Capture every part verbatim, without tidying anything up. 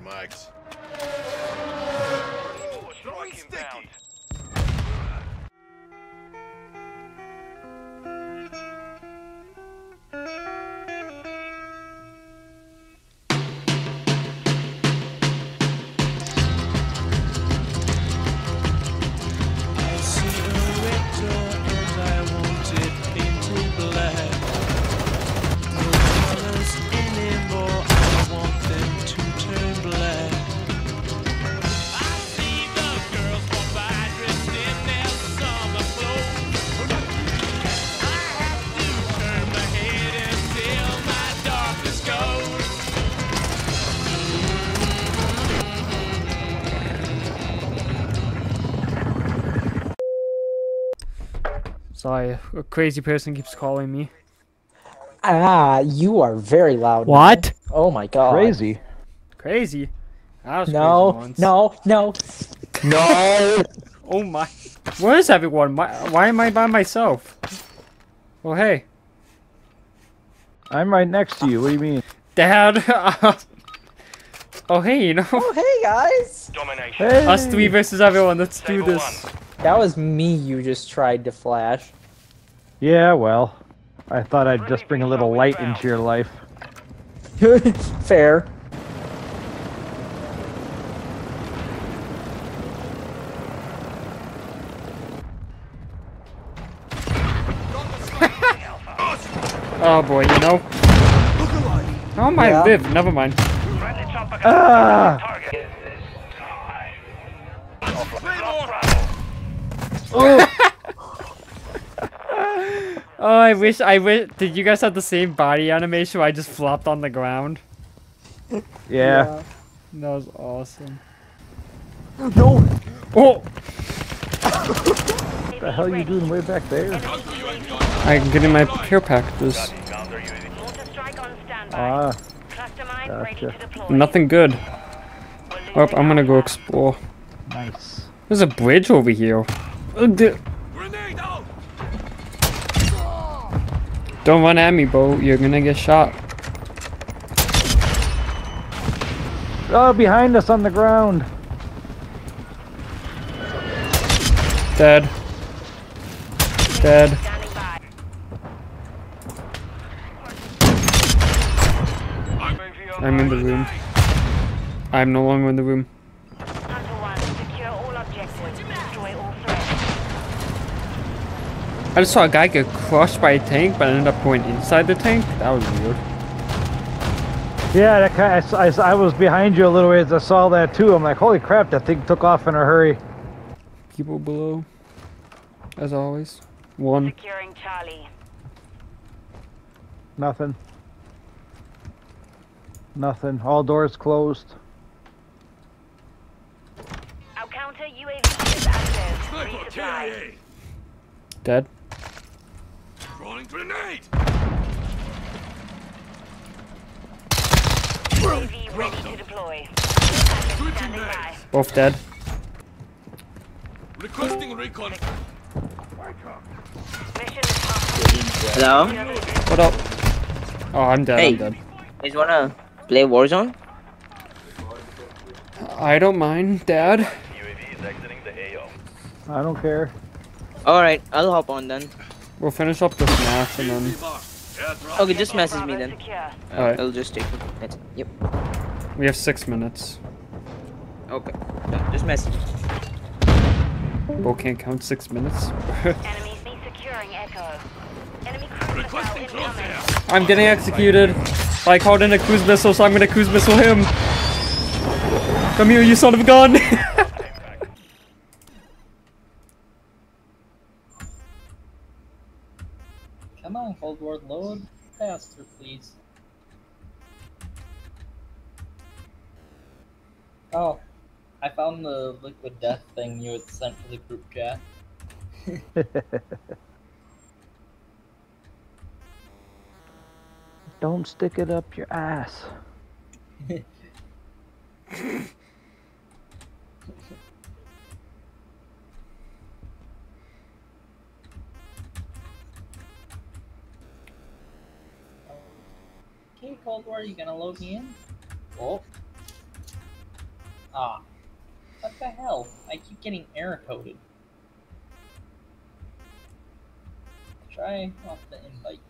Max. Throwing sticky. Sorry, a crazy person keeps calling me. Ah, you are very loud. What? Now. Oh my god. Crazy. Crazy? I was No, crazy once. no, no, no. Oh my. Where is everyone? Why, why am I by myself? Oh, hey. I'm right next to you. What do you mean? Dad. Oh, hey, you know. Oh, hey guys. Domination. Hey. Us three versus everyone. Let's do Table this. one. That was me you just tried to flash. Yeah, well, I thought I'd just bring a little light into your life. Fair. Oh boy, you know. How am I Yeah. live? Never mind. Friendly chopper Ah! target. Oh, I wish I wish. Did you guys have the same body animation where I just flopped on the ground? Yeah. That was awesome. No. Oh! What the hell are you doing way back there? I'm getting my care packages. Mortar strike on standby. Ah, Cluster mine ready gotcha. to deploy. Nothing good. We're Oh, losing I'm gonna our go flag. explore. nice. There's a bridge over here. Oh, d- Grenade out. Don't run at me, Bo. You're gonna get shot. Oh, behind us on the ground. Dead. Dead. Standing by. I'm in the room. I'm no longer in the room. Hunter one, secure all objectives. Destroy all threats. I just saw a guy get crushed by a tank, but ended up going inside the tank. That was weird. Yeah, that guy, I, s- I s- I was behind you a little ways. I saw that too. I'm like, holy crap, that thing took off in a hurry. People below. As always. One. Securing Charlie. Nothing. Nothing. All doors closed. Our counter U A V is active. Resupply. Dead. Throwing grenade. U A V ready to deploy. Package standing by. Both dead. Requesting recon. Mission is half. Hello? What up? Oh, I'm dead. Hey. I'm dead. You guys wanna play Warzone? I don't mind, Dad. U A V is exiting the A O. I don't care. Alright, I'll hop on then. We'll finish up this match and then. Okay, just message me Bravo then. secure. Alright. I'll just take it. That's it. Yep. We have six minutes. Okay. Done. Just message. Bo can't count six minutes. Enemies be securing Echo. Enemy cruise missile Requesting close incoming. air. I'm getting executed. I called in a cruise missile, so I'm gonna cruise missile him. Come here, you son of a gun! Come on, Cold War, load faster, please. Oh, I found the liquid death thing you had sent to the group chat. Don't stick it up your ass. Okay, Cold War, you gonna load me in? Oh, Ah. What the hell? I keep getting error coded. Try off the invite.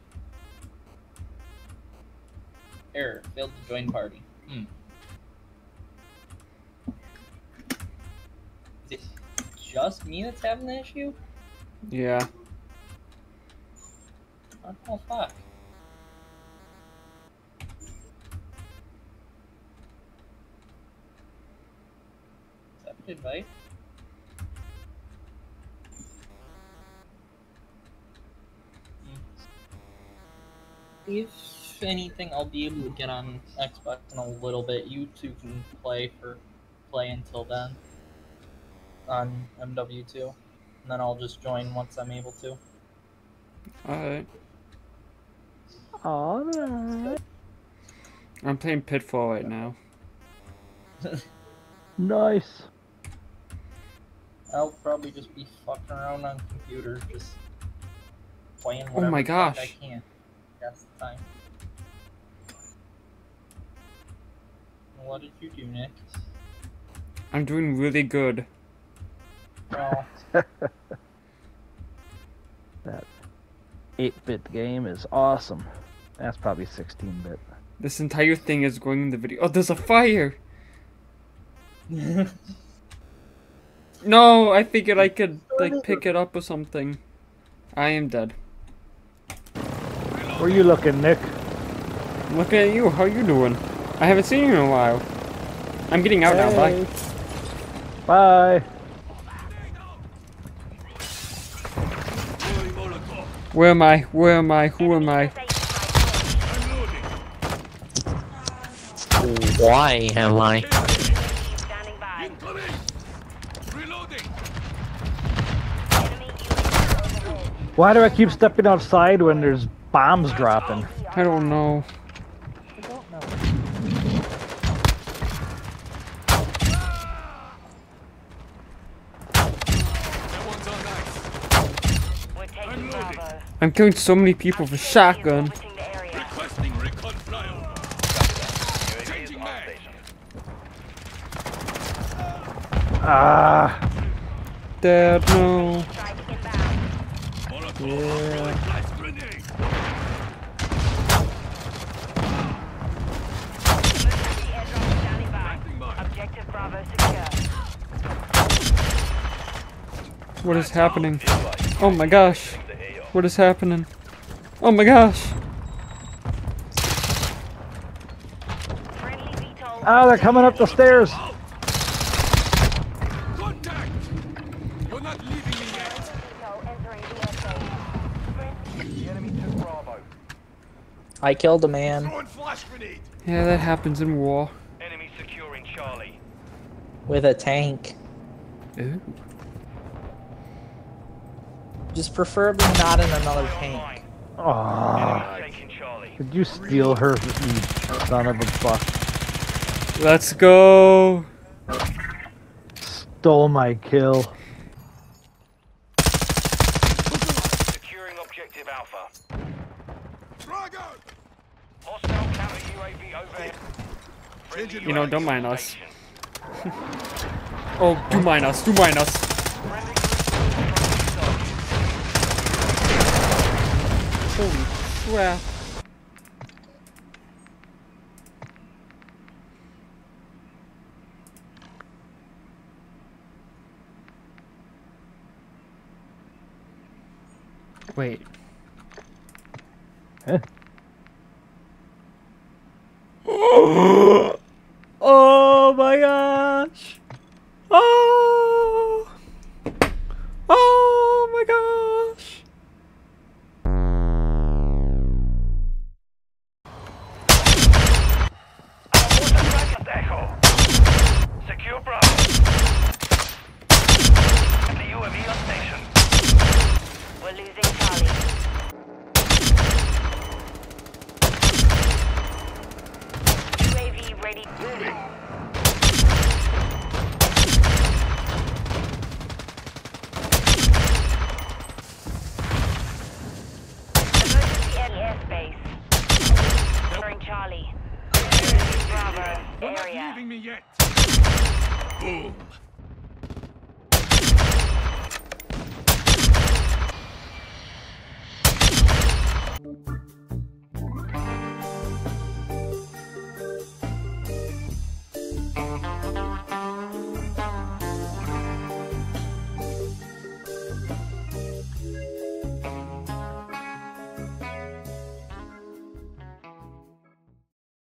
Error. Failed to join party. Hmm. Is it just me that's having the issue? Yeah. Oh, fuck. Accept invite. If anything, I'll be able to get on Xbox in a little bit. You two can play for play until then on M W two, and then I'll just join once I'm able to. Alright. Alright. I'm playing Pitfall right now. Nice. I'll probably just be fucking around on computer, just playing Oh whatever my the fuck I gosh. can. That's the time. What did you do, Nick? I'm doing really good. Oh, That eight bit game is awesome. That's probably sixteen bit. This entire thing is going in the video. Oh, there's a fire! No, I figured I could, like, pick it up or something. I am dead. Where you looking, Nick? Look at you, how you doing? I haven't seen you in a while. I'm getting out now, bye. Bye. Where am I? Where am I? Who am I? Why am I? Standing by. Incoming! Reloading! Enemy U A V overhead. Why do I keep stepping outside when there's bombs dropping? I don't know. I don't know. That one's on ice. We're taking Unloading. Bravo. I'm killing so many people with shotgun. Orbiting the area. Requesting recon flyover. U A V is Changing on mag. station. Ah. Dad, no. Strike inbound. Molotov. Yeah. Throwing flash grenade. Emergency airdrop standing by. Planting mine. Objective Bravo secure. What is happening? Oh my gosh. What is happening? Oh my gosh. Friendly V TOL. Ah, they're coming up the stairs. Contact! You're not leaving me yet. V TOL entering the airspace. The enemy took Bravo. I killed a man Throwing flash grenade. Yeah, that happens in war. Enemy securing Charlie. with a tank. Ooh. Just preferably not in another tank. Aw, Enemy taking Charlie. did you steal her, you son of a fuck? Let's go. Stole my kill. Securing objective Alpha. Drago! Hostile counter U A V overhead. Friendly You know, U A V don't mind on us. station. Oh, do mine us, do mine us. Friendly cruise Holy crap. Wait. Huh? Oh my gosh. Oh. Oh my gosh. Echo. Secure Bravo. The U A V on station. We're losing Charlie. U A V ready. Boom.